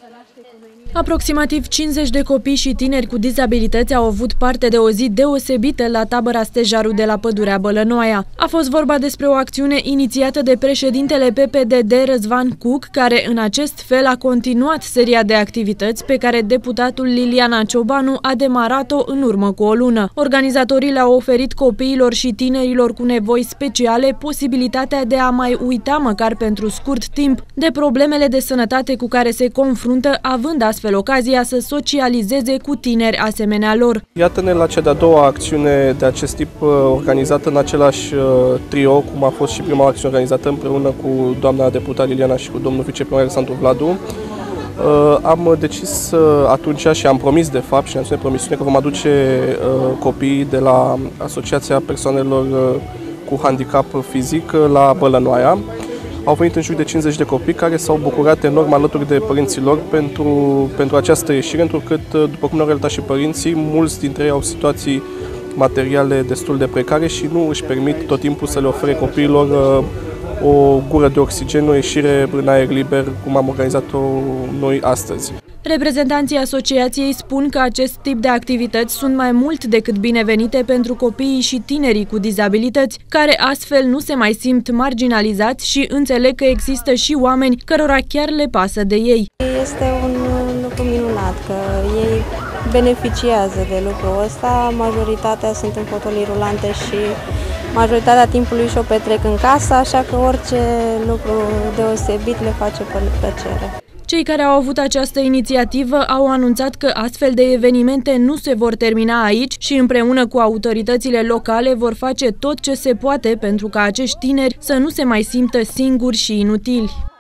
Aproximativ 50 de copii și tineri cu dizabilități au avut parte de o zi deosebită la tabăra Stejarul de la Pădurea Bălănoaia. A fost vorba despre o acțiune inițiată de președintele PPDD Răzvan Cuc, care în acest fel a continuat seria de activități pe care deputatul Liliana Ciobanu a demarat-o în urmă cu o lună. Organizatorii le-au oferit copiilor și tinerilor cu nevoi speciale posibilitatea de a mai uita măcar pentru scurt timp de problemele de sănătate cu care se confruntă, având astfel ocazia să socializeze cu tineri asemenea lor. Iată-ne la cea de-a doua acțiune de acest tip organizată în același trio, cum a fost și prima acțiune organizată împreună cu doamna deputat Liliana și cu domnul viceprimar Alexandru Vladu. Am decis atunci și am promis de fapt și ne-am ținut promisiune că vom aduce copiii de la Asociația Persoanelor cu Handicap Fizic la Bălănoaia. Au venit în jur de 50 de copii care s-au bucurat enorm alături de părinții lor pentru această ieșire, întrucât, după cum ne-au relatat și părinții, mulți dintre ei au situații materiale destul de precare și nu își permit tot timpul să le ofere copiilor o gură de oxigen, o ieșire în aer liber, cum am organizat-o noi astăzi. Reprezentanții asociației spun că acest tip de activități sunt mai mult decât binevenite pentru copiii și tinerii cu dizabilități, care astfel nu se mai simt marginalizați și înțeleg că există și oameni cărora chiar le pasă de ei. Este un lucru minunat că ei beneficiază de lucrul ăsta, majoritatea sunt în fotolii rulante și majoritatea timpului și-o petrec în casă, așa că orice lucru deosebit le face plăcere. Cei care au avut această inițiativă au anunțat că astfel de evenimente nu se vor termina aici și împreună cu autoritățile locale vor face tot ce se poate pentru ca acești tineri să nu se mai simtă singuri și inutili.